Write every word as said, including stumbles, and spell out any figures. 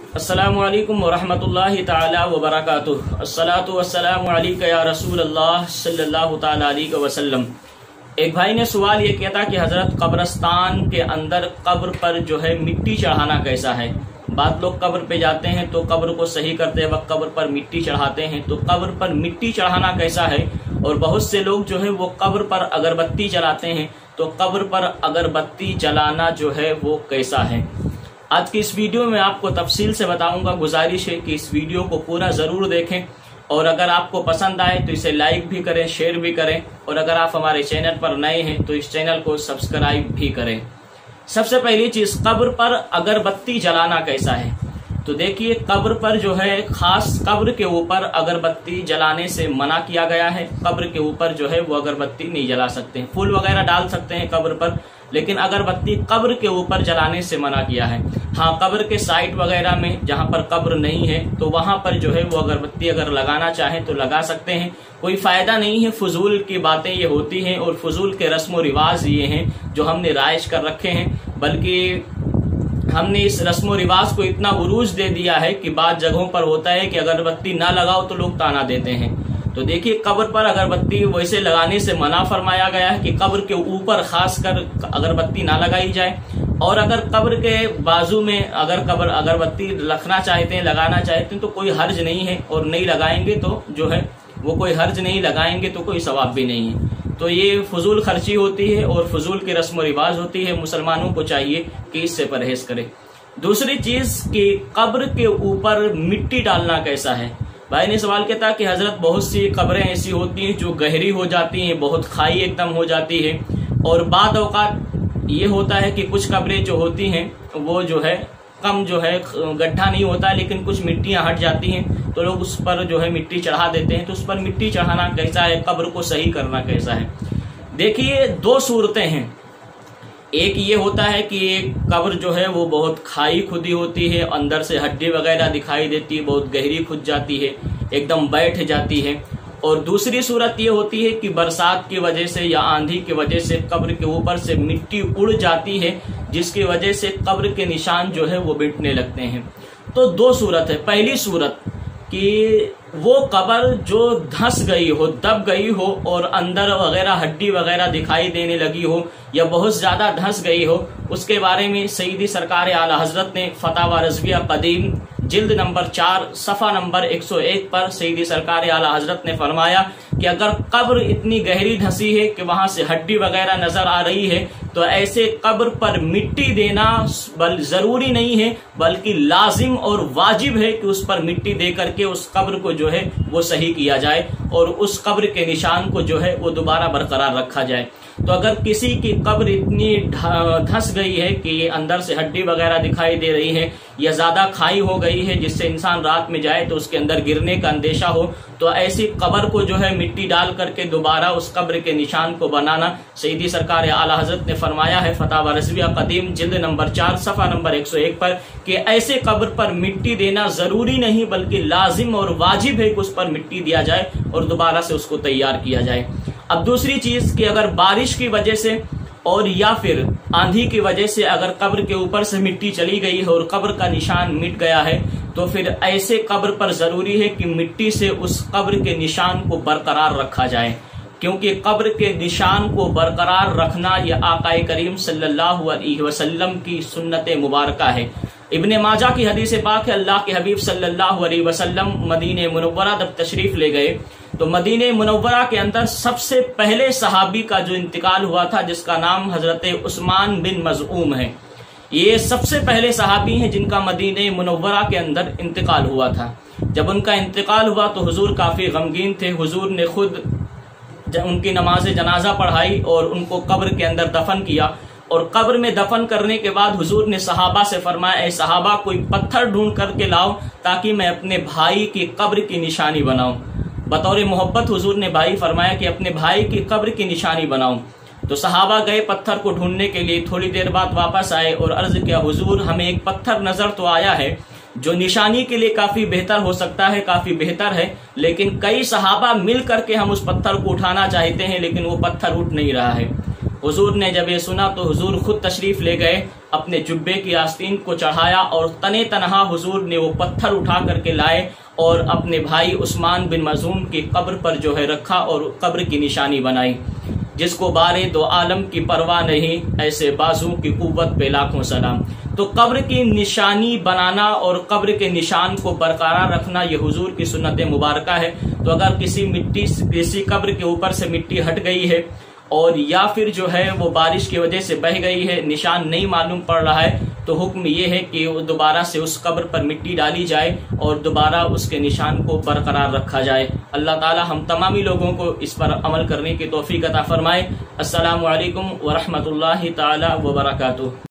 अस्सलामु अलैकुम वरहमतुल्लाहि ताला वबरकातुहू। अस्सलातु वस्सलामु अलैका या रसूल अल्लाह सल्लल्लाहु ताला अलैहि वसल्लम। एक भाई ने सवाल ये किया था कि हजरत कब्रस्तान के अंदर कब्र पर जो है मिट्टी चढ़ाना कैसा है। बात लोग कब्र पे जाते हैं तो कब्र को सही करते वक्त कब्र पर मिट्टी चढ़ाते हैं, तो कब्र पर मिट्टी चढ़ाना कैसा है। और बहुत से लोग जो है वो कब्र पर अगरबत्ती जलाते हैं, तो कब्र पर अगरबत्ती जलाना जो है वो कैसा है। आज की इस वीडियो में आपको तफसील से बताऊंगा। गुजारिश है कि इस वीडियो को पूरा जरूर देखें और अगर आपको पसंद आए तो इसे लाइक भी करें, शेयर भी करें, और अगर आप हमारे चैनल पर नए हैं तो इस चैनल को सब्सक्राइब भी करें। सबसे पहली चीज, कब्र पर अगरबत्ती जलाना कैसा है। तो देखिए, कब्र पर जो है खास कब्र के ऊपर अगरबत्ती जलाने से मना किया गया है। कब्र के ऊपर जो है वो अगरबत्ती नहीं जला सकते। फूल वगैरह डाल सकते हैं कब्र पर, लेकिन अगरबत्ती कब्र के ऊपर जलाने से मना किया है। हाँ, कब्र के साइड वगैरह में जहाँ पर कब्र नहीं है तो वहां पर जो है वो अगरबत्ती अगर लगाना चाहें तो लगा सकते हैं। कोई फायदा नहीं है, फजूल की बातें ये होती हैं और फजूल के रस्म व रिवाज ये हैं जो हमने राइज कर रखे हैं। बल्कि हमने इस रस्म रिवाज को इतना उरूज दे दिया है कि बाद जगहों पर होता है कि अगरबत्ती ना लगाओ तो लोग ताना देते हैं। तो देखिए, कब्र पर अगरबत्ती वैसे लगाने से मना फरमाया गया है कि कब्र के ऊपर खास कर अगरबत्ती ना लगाई जाए। और अगर कब्र के बाजू में अगर कब्र अगरबत्ती रखना चाहते हैं, लगाना चाहते हैं तो कोई हर्ज नहीं है, और नहीं लगाएंगे तो जो है वो कोई हर्ज नहीं, लगाएंगे तो कोई सवाब भी नहीं है। तो ये फजूल खर्ची होती है और फजूल की रस्म रिवाज होती है। मुसलमानों को चाहिए कि इससे परहेज करें। दूसरी चीज कि कब्र के ऊपर मिट्टी डालना कैसा है। भाई ने सवाल किया था कि हजरत बहुत सी कब्रें ऐसी होती हैं जो गहरी हो जाती हैं, बहुत खाई एकदम हो जाती है, और बाद औकात ये होता है कि कुछ कब्रें जो होती हैं वो जो है कम जो है गड्ढा नहीं होता, लेकिन कुछ मिट्टियां हट जाती हैं तो लोग उस पर जो है मिट्टी चढ़ा देते हैं। तो उस पर मिट्टी चढ़ाना कैसा है, कब्र को सही करना कैसा है। देखिए, दो सूरतें हैं। एक ये होता है कि एक कब्र जो है वो बहुत खाई खुदी होती है, अंदर से हड्डी वगैरह दिखाई देती है, बहुत गहरी खुद जाती है, एकदम बैठ जाती है। और दूसरी सूरत ये होती है कि बरसात की वजह से या आंधी की वजह से कब्र के ऊपर से मिट्टी उड़ जाती है, जिसकी वजह से कब्र के निशान जो है वो मिटने लगते हैं। तो दो सूरत है। पहली सूरत कि वो कब्र जो धंस गई हो, दब गई हो और अंदर वगैरह हड्डी वगैरह दिखाई देने लगी हो या बहुत ज्यादा धंस गई हो, उसके बारे में सईदी सरकार आला हजरत ने फतावा रज़विया कदीम जिल्द नंबर चार सफा नंबर एक सौ एक पर सईदी सरकार आला हजरत ने फरमाया कि अगर कब्र इतनी गहरी धंसी है कि वहां से हड्डी वगैरह नजर आ रही है तो ऐसे कब्र पर मिट्टी देना बल जरूरी नहीं है, बल्कि लाजिम और वाजिब है कि उस पर मिट्टी दे करके उस कब्र को जो है वो सही किया जाए और उस कब्र के निशान को जो है वो दोबारा बरकरार रखा जाए। तो अगर किसी की कब्र इतनी धंस गई है कि अंदर से हड्डी वगैरह दिखाई दे रही है या ज्यादा खाई हो गई है जिससे इंसान रात में जाए तो उसके अंदर गिरने का अंदेशा हो, तो ऐसी कब्र को जो है मिट्टी डाल करके दोबारा उस कब्र के निशान को बनाना सईदी सरकार आला हजरत ने फरमाया है फतावा रज़विया कदीम जिल्द नंबर चार सफा नंबर एक सौ एक पर कि ऐसे कब्र पर मिट्टी देना जरूरी नहीं बल्कि लाजिम और वाजिब है कि उस पर मिट्टी दिया जाए और दोबारा से उसको तैयार किया जाए। अब दूसरी चीज कि अगर बारिश की वजह से और या फिर आंधी की वजह से अगर कब्र के ऊपर से मिट्टी चली गई है और कब्र का निशान मिट गया है तो फिर ऐसे कब्र पर जरूरी है कि मिट्टी से उस कब्र के निशान को बरकरार रखा जाए, क्योंकि कब्र के निशान को बरकरार रखना यह आकाए करीम सल्लल्लाहु अलैहि वसल्लम की सुन्नत मुबारका है। इब्ने माजा की हदीस पाक है, अल्लाह के हबीब सल्लल्लाहु अलैहि वसल्लम मदीने मुनव्वरा जब तशरीफ ले गए तो मदीने मुनव्वरा के अंदर सबसे पहले सहाबी का जो इंतकाल हुआ था जिसका नाम हजरत उस्मान बिन मज़ऊम है। ये सबसे पहले सहाबी हैं जिनका मदीने मुनव्वरा के अंदर इंतकाल हुआ था। जब उनका इंतकाल हुआ तो हुजूर काफी गमगीन थे। हुजूर ने खुद उनकी नमाज जनाजा पढ़ाई और उनको कब्र के अंदर दफन किया, और कब्र में दफन करने के बाद हुजूर ने सहाबा से फरमाया, ए सहाबा कोई पत्थर ढूंढ करके लाओ ताकि मैं अपने भाई की कब्र की निशानी बनाऊं। बतौर मोहब्बत हुजूर ने भाई फरमाया कि अपने भाई की कब्र की निशानी बनाऊं। तो सहाबा गए पत्थर को ढूंढने के लिए, थोड़ी देर बाद वापस आए और अर्ज किया, हुजूर हमें एक पत्थर नजर तो आया है जो निशानी के लिए काफी बेहतर हो सकता है, काफी बेहतर है, लेकिन कई सहाबा मिल करके हम उस पत्थर को उठाना चाहते हैं लेकिन वो पत्थर उठ नहीं रहा है। हुजूर ने जब ये सुना तो हुजूर खुद तशरीफ ले गए अपने जुब्बे की आस्तीन को चढ़ाया और तने तनहा हुजूर ने वो पत्थर उठा करके लाए और अपने भाई उस्मान बिन मज़ून की कब्र पर जो है रखा और कब्र की निशानी बनाई। जिसको बारे दो आलम की परवाह नहीं, ऐसे बाजू की कुव्वत पे लाखों सलाम। तो कब्र की निशानी बनाना और कब्र के निशान को बरकरार रखना ये हुजूर की सुन्नत मुबारका है। तो अगर किसी मिट्टी किसी कब्र के ऊपर से मिट्टी हट गई है और या फिर जो है वो बारिश की वजह से बह गई है, निशान नहीं मालूम पड़ रहा है, तो हुक्म ये है कि दोबारा से उस कब्र पर मिट्टी डाली जाए और दोबारा उसके निशान को बरकरार रखा जाए। अल्लाह ताला हम तमामी लोगों को इस पर अमल करने की तौफीक अता फरमाए। अस्सलामु अलैकुम व रहमतुल्लाहि ताला व बरकातुहू।